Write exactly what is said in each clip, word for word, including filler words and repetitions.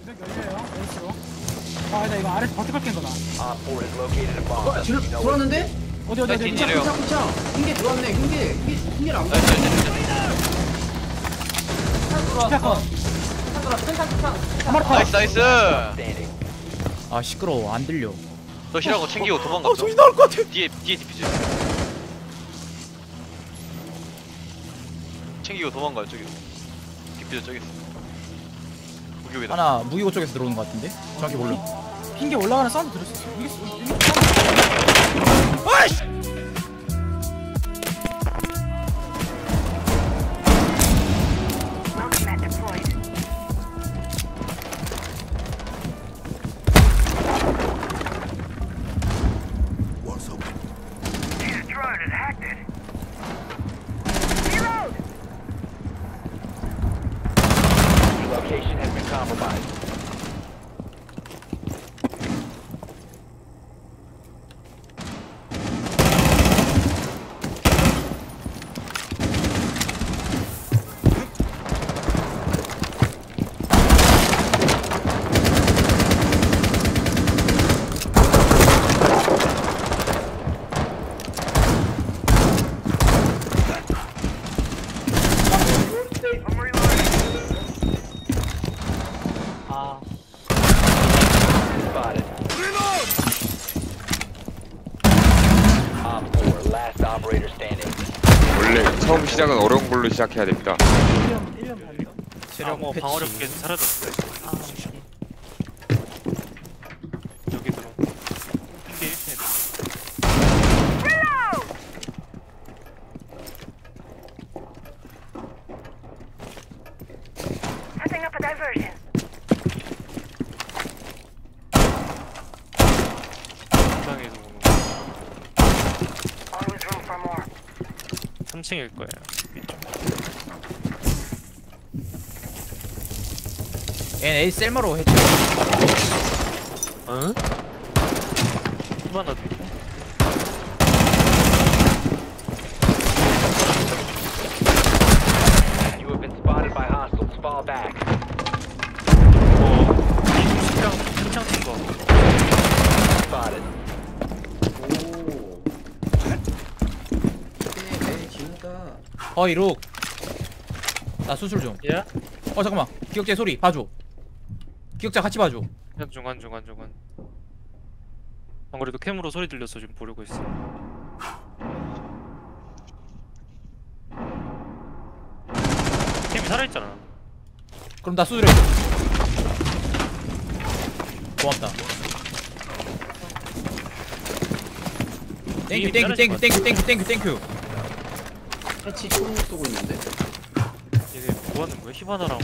열려요. 왼쪽. 아, 나 이거 아래서 버티컬 깬 거다. 어, 지금 들어왔는데? 어디 어디 어디. 흰차 흰차 흰차 흰개 들어왔네. 흰개 흰개 흰개를 안 보여. 컷. 한마리 나이스 나이스. 아 시끄러워 안 들려. 너 힐하고 챙기고 어 도망갔죠? 저기 나올 것 같아. 뒤에 뒤에 디퓨즈. 챙기고 도망가요 저기. 디퓨즈 저기 있어. 무기에다. 하나 무기고 쪽에서 들어오는 것 같은데? 정확히 몰라. 핑계 올라가는 사운드 들었어. 이게 이게 아이씨! 원래 처음 시작은 어려운 걸로 시작해야 됩니다. 체력 뭐 방어력 계속 사라졌어요. 아, 여기 들어. 핑계 일 템. Setting up a diversion. 상에서 오는 거. Always room for more. 삼 층일 거예요. 얘 A 셀마로 했죠. 어? 얼마나 돼? You have been spotted by hostiles. Fall back. 어, 신장 신장 친 거. Spotted. 오. 네, 네, 지우다. 어 이룩. 나 수술 좀. 예? 어 잠깐만. 기억자 소리 봐줘. 기억자 같이 봐줘. 한 중간 중간 중간. 안 그래도 캠으로 소리 들렸어 지금 보려고 있어. 캠이 살아있잖아. 그럼 나 수술해. 고맙다. 땡큐 땡큐 땡큐 땡큐 땡큐 땡큐 땡큐. 해치 총 쏘고 있는데. 얘네 뭐 하는 거야? 히바나랑.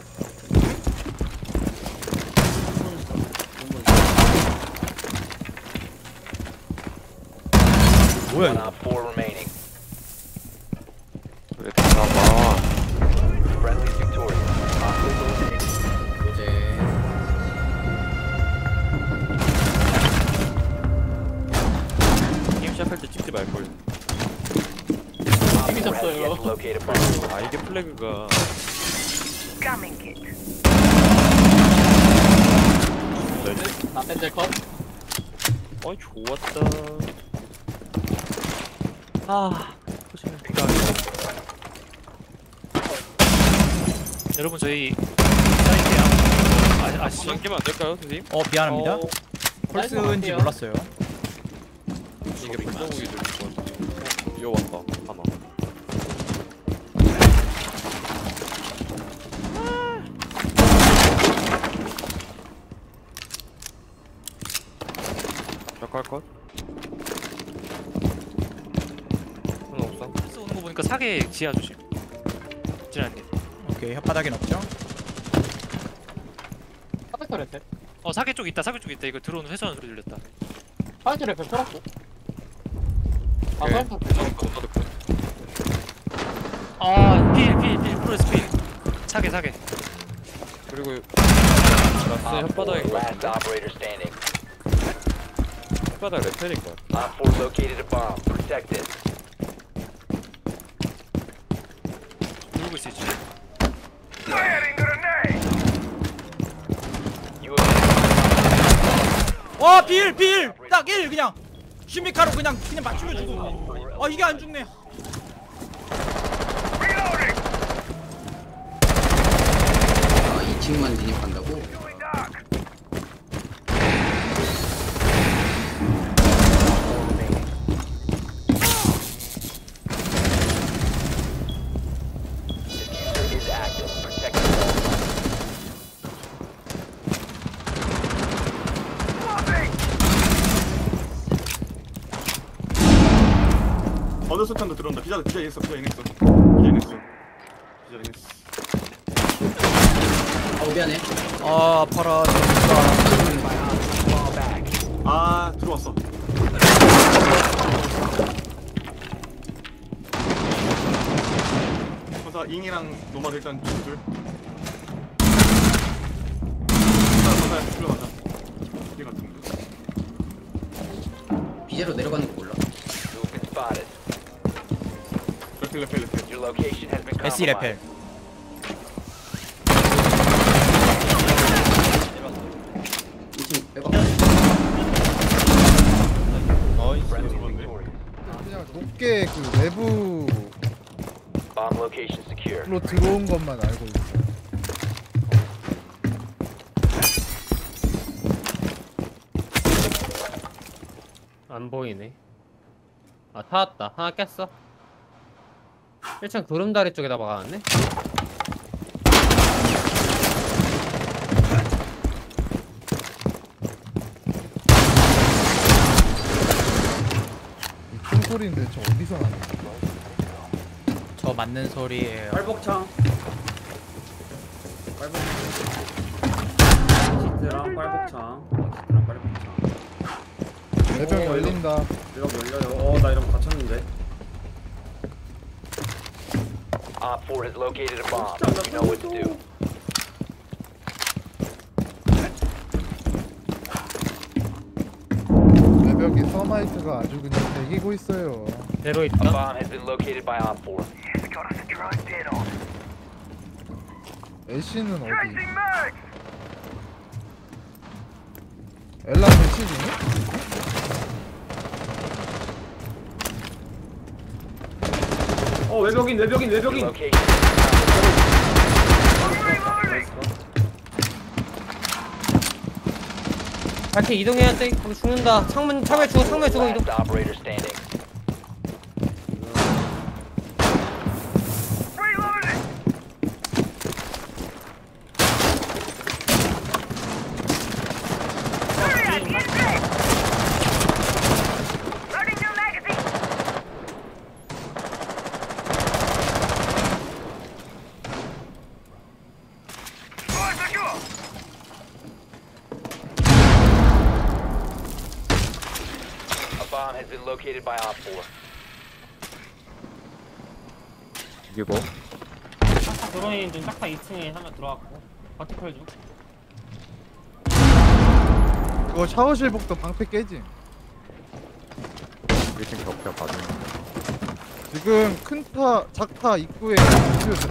뭐야 One 이거? op four remaining. 왜 다 나와? Friendly victorious. Hostiles eliminated. 이제 게임 시작할 때 찍지 말걸. Op four has yet to locate a bomb. 아 이게 플래그가. Coming kit. 나 뺀질 컷. 어이 좋았다. 아, 포지션 비가. 여러분 저희 사이트에 아, 아시죠? 넘기면 안 될까요, 선생님? 어 미안합니다. 어, 펄스인지 몰랐어요. 이게 불덩이 들릴 것 같은데. 어, 이거 왔다. 하나. 역할 컷? 하나 없어? 패스 오는 거 보니까 사계 지하 조심. 진아님. 오케이 혓바닥엔 없죠? 카페터 레페. 어 사계 쪽 있다. 사계 쪽 있다. 이거 들어오는 회수하는 소리 들렸다. 파이트 레페 털었고. 아, 오케이. 파이트 레페. 나도 컷, 나도 컷. 아, 필, 필, 필, 프로레스 필. 사계, 사계. 그리고 Op 라스 four, 혓바닥인 것 last 같은데? operator standing. 혓바닥 레펠인 것 같아. Op four located a bomb. Protect it. 누르고 있어 지금. Firing grenade. 와 빌! 빌! 딱 일 그냥 시미카로 그냥 그냥 맞추면 죽어. 아 이게 안 죽네. 아 이 층만 진입한다고? Diffuser is active. Protect the 어느 수탄도 들어온다. 기자 기자 있어. 기자 있어. 기자 있어. 기자 있어. 아우 미안해. 아 아파라 진짜. 아 들어왔어. 그래서 잉이랑 노마드 일단 둘. 가자 가자 들어가자. 이 같은데. 비제로 내려가는 거 몰라. You've been spotted. 레펠 레펠 레펠. Your location has been 에스이 레펠. compromised. 이 층 빼봐. Friendly 들어갔네. victorious. 그냥 높게 그 외부로 Bomb location secure. 들어온 것만 알고 있어. 안 보이네. 아 찾았다. 하나 깼어. 일 층 구름다리 쪽에다 막아놨네. 이 큰 소리인데 저 어디서 나는 거야? 저 맞는 소리예요. 빨복창. 시트랑 빨복창. 시트랑 빨복창. 외벽 열린다. 이거 열려요. 어, 나 이러면 갇혔는데. Op four has located a bomb. You know what to do. 외벽에 서마이트가 아주 그냥 배기고 있어요. 대로 A 있다. bomb has been located by Op four. It's got us a drive dead on. 애쉬는 어디? Chasing Max! 엘라 배치 중에? 어, 외벽인, 외벽인, Your 외벽인. location. 밝게 이동해야 돼. 거기 죽는다. 창문 창에 죽어. 창문에 죽어 이동. Last operator standing. Reloading! Hurry up, get back! Loading new magazine! Fire secure! A bomb has been located by Op four. 이게 뭐? 짝타 드론이 좀 짝타 이 층에 하나 들어왔고. 버티컬 중. 그거 샤워실 복도 방패 깨짐. 일 층 격자 받은. 지금 큰타 작타 입구에 뛰어들어.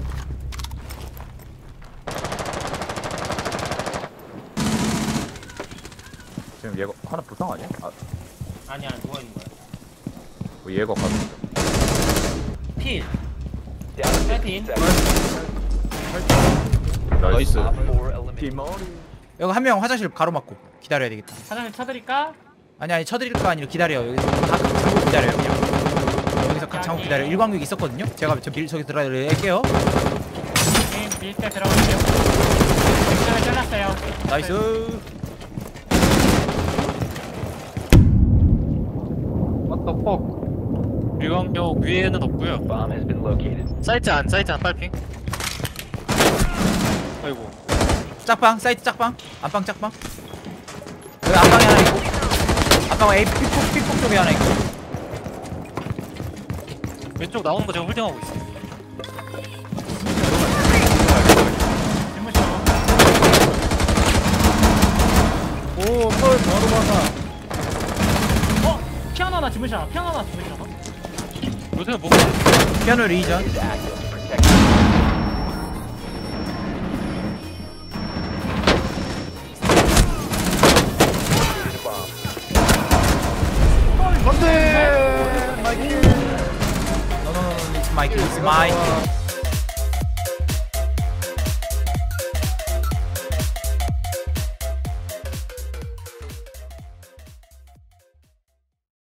지금 얘가 하나 부상 아니야? 아, 아니야 누워 있는 거야. 뭐 얘가 가는 거. 필. Down to Thirteen. fifteen seconds. 나이스. Op four eliminated. 여기 한 명 화장실 가로막고 기다려야 되겠다. 사장님 쳐드릴까? 아니 아니 쳐드릴까 아니라 기다려. 여기서 각 잠고 기다려요 그냥. 여기서 각 잠고 기다려. 일광욕 있었거든요. 제가 저 밀 저기 들어갈게요. 게임 밀때 들어갈게요. 엑셀을 잘랐어요. 나이스. What the fuck? 일광역 위에는 없고요. Bomb has been located. 사이트 안 사이트 안 빨핑. 아이고. 짝방 사이트 짝방 안방 짝방. 여기 안방에 하나 있고. 안방 A 픽폭 픽폭 쪽에 하나 있고. 왼쪽 나오는 거 제가 홀딩하고 있어. 오, 털 바로 박아. 어? 피아노 하나 주무시나? 피아노 하나 주무시나? 요새 뭐 피아노 리전. Is active. Protect. 안돼 마이크 No no no no it's my kill it's my kill